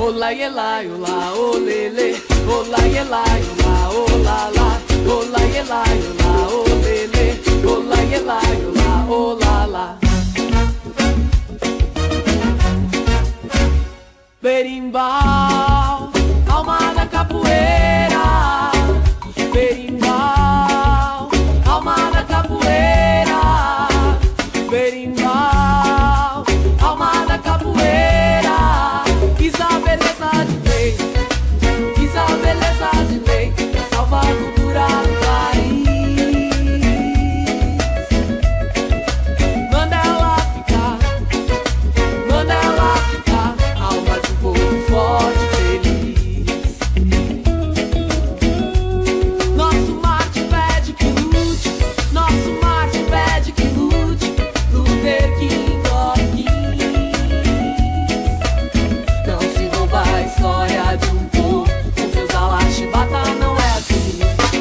Ola yela yola olele, ola yela yola olala, ola yela yola olele, ola yela yola olala. Berimbau, alma da capoeira. Berimbau, alma da capoeira. Berimbau, alma da capoeira. Quis a beleza de lei, quis a beleza de lei, pra salvar a cultura do país. Manda ela ficar, alma de um povo forte e feliz. Nosso mar te pede que lute, nosso mar te pede que lute, Luther King of Kings. Não se rouba a história de um povo, com seus alachibata não é assim.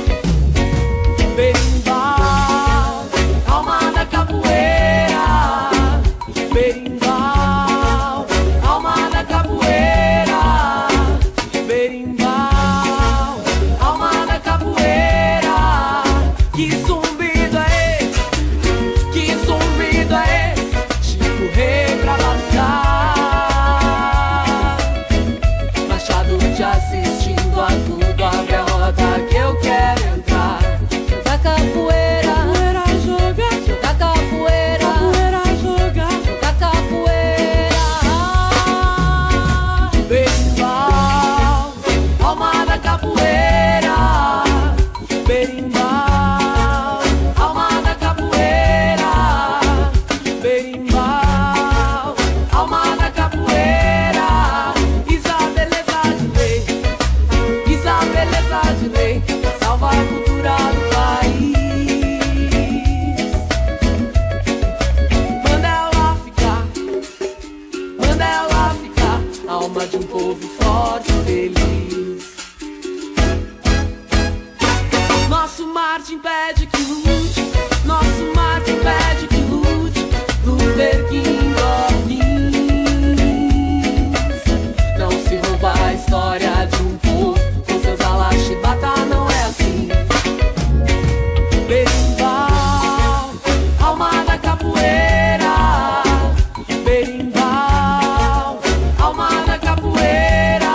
Berimbau, alma da capoeira. Berimbau, alma da capoeira. Berimbau, alma da capoeira. Que zumbido é esse? Que zumbido é esse? Chico Rei pra batucar. Machado te assistindo a tudo, abre a roda que eu quero entrar. Joga capoeira, capoeira joga, joga capoeira, capoeira joga, joga capoeira. Berimbau, alma da capoeira. Berimbau, alma da capoeira. Berimbau, alma da capoeira. Quis a beleza de lei, quis a beleza de lei, pra salvar a cultura do país. Manda ela ficar, alma de um povo forte e feliz. Nosso mar te impede que lute, nosso mar te impede que lute, Luther King of Kings. Não se rouba a história de um povo, com seus alachibata não é assim. Berimbau, alma da capoeira. Berimbau, alma da capoeira.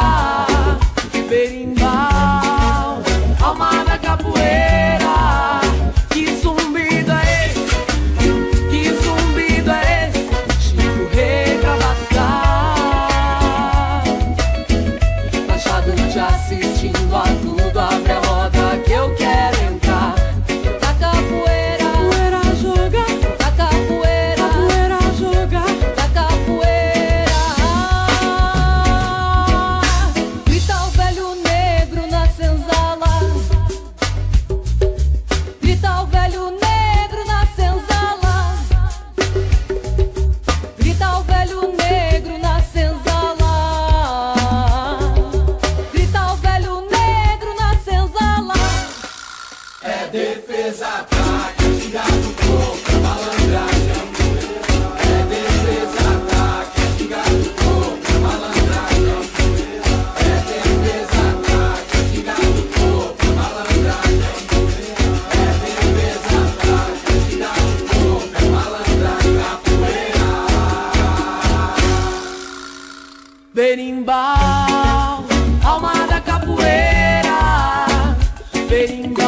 Berimbau, alma da capoeira. Que zumbido é esse? Que zumbido é esse? Chico Rei pra batucar. Machado te assistindo a tudo, abre a roda que eu quero entrar. Joga capoeira, capoeira joga, joga capoeira, capoeira joga, joga capoeira. Grita o velho negro na senzala, grita o velho negro na senzala, grita o velho negro na senzala, grita o velho negro na senzala. É defesa pra castigar do povo, é malandragem. É defesa pra castigar do povo, é malandragem. É defesa pra castigar do povo, é malandragem. É defesa pra castigar do povo, é malandragem. Capoeira. Berimbau, alma da capoeira. Berimbau,